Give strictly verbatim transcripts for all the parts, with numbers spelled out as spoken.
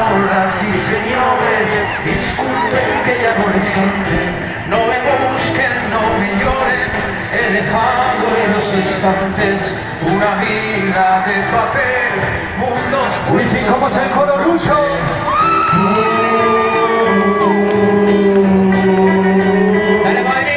Señoras y señores, disculpen que ya no les cante, no me busquen, no me lloren, he dejado en los estantes una vida de papel, mundos puestos. ¿Y cómo es el coro ruso? Dale, Mani.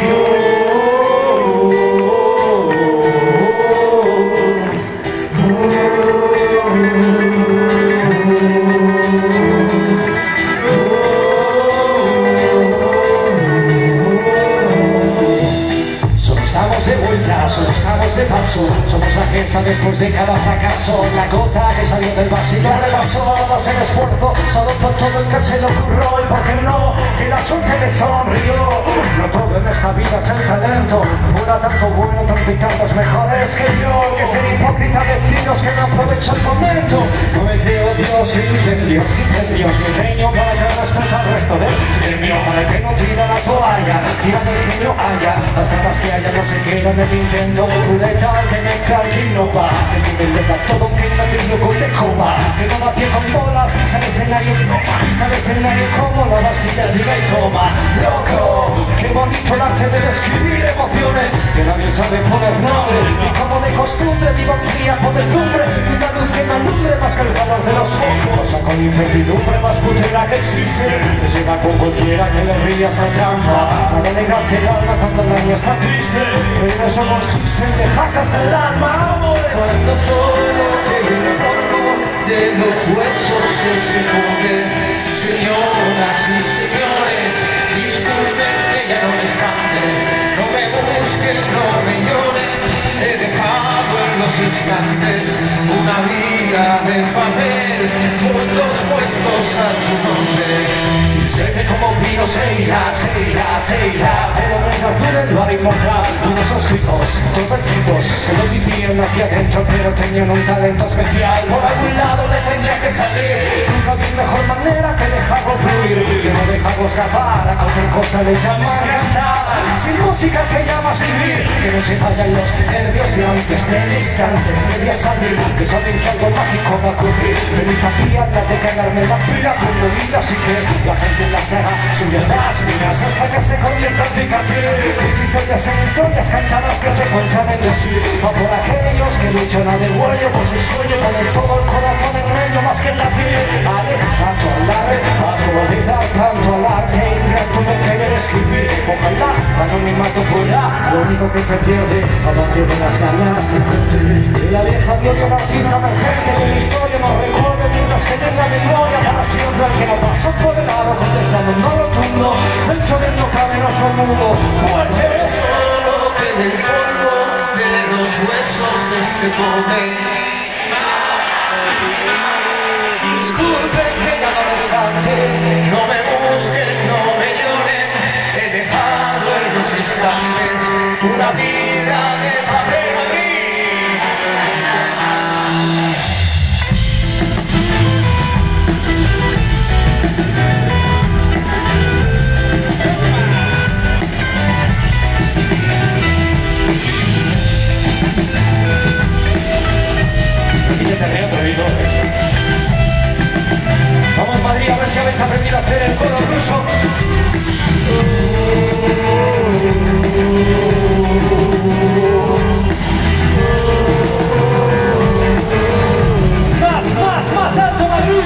De vuelta, solo estamos de paso. Somos la gesta después de cada fracaso. La gota que salió del vaso y lo rebasó. Más el esfuerzo, solo por todo el que se le ocurrió. Y por qué no, que la suerte le sonrió. No todo en esta vida es el talento. Fuera tanto bueno, tanto y tantos mejores que yo. Que ser hipócrita vecinos que no aprovechan el momento. No me creo Dios que incendios, incendios. Mi genio para que respeta el resto del gremio. Para que no tira la toalla, tira el genio haya. Las tapas que haya no se quedan en el intento de crueldad, de mezclar que no va, de que me da todo que no te loco de copa, que no da pie con bola, pisa el escenario, pisa el escenario como la Bastilla llega y toma. Loco, qué bonito el arte de describir emociones, que nadie sabe poner nombre, y como de costumbre vivo fría podredumbre, sin una luz que me alumbre más que el calor de los focos, o con incertidumbre más putera que existe, que se da con cualquiera que le ríe a esa trampa, a alegrarte el alma cuando el año está triste. Pero eso consiste en dejarse hasta el alma, amores. Cuando solo quede el polvo de los huesos de este monte. Señoras y señores, disculpen que ya no les cante, no me busquen, no me lloren, he dejado en los estantes una vida de papel, mundos puestos a tu nombre. Sé que como vino se irá, se irá, se irá, pero mientras dure lo haré inmortal. Unos suscritos, convertidos, que lo vivían hacia adentro, pero tenían un talento especial. Por algún lado le tendría que salir, nunca vi mejor manera que dejarlo fluir, que no dejarlo escapar, a cualquier cosa le llaman cantar. Sin música que llamas vivir, que no se vayan los nervios de antes del instante, previa a salir, que saben que algo mágico va a ocurrir. Pero tapía, la de cagarme la pila, cuando vida, así que la gente las haga suyas las mías hasta que se convierta en cicatriz. Mis historias en historias cantadas que se cuentan entre sí, o por aquellos que luchan a de vuello por sus sueños, ponen todo el corazón en ello más que en latir. Ale, tanto al arte, a tu vida, tanto al arte, intento de querer escribir. Ojalá el anonimato fuera lo único que se pierde a partir de las ganas de cumplir. Y la vieja dio de un artista emergente de una historia nos recuerde mientras que tenga memoria para siempre el que no pasó por el lado. Contestando no rotundo, dentro de no cabe nuestro mundo fuerte. Solo queda el polvo de los huesos de este pobre. Disculpen que ya no les cante, no me busquen, no me lloren, he dejado en los estantes una vida de papel. Vamos Madrid, a ver si habéis aprendido a hacer el coro ruso. Más, más, más alto Madrid.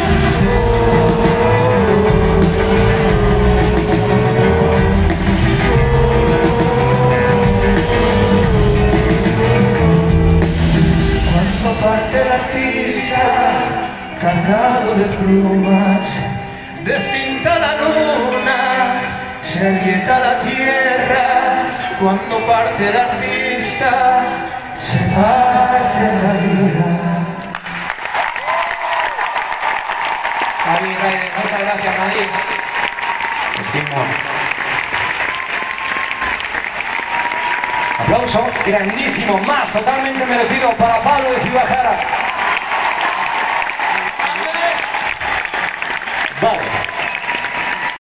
Cuando parte el artista cargado de plumas, distinta la luna, se agrieta la tierra. Cuando parte el artista, se parte la vida. David Reyes, muchas gracias, Madrid. Estimo. Aplauso grandísimo, más totalmente merecido para Pablo de Ciudad Jara.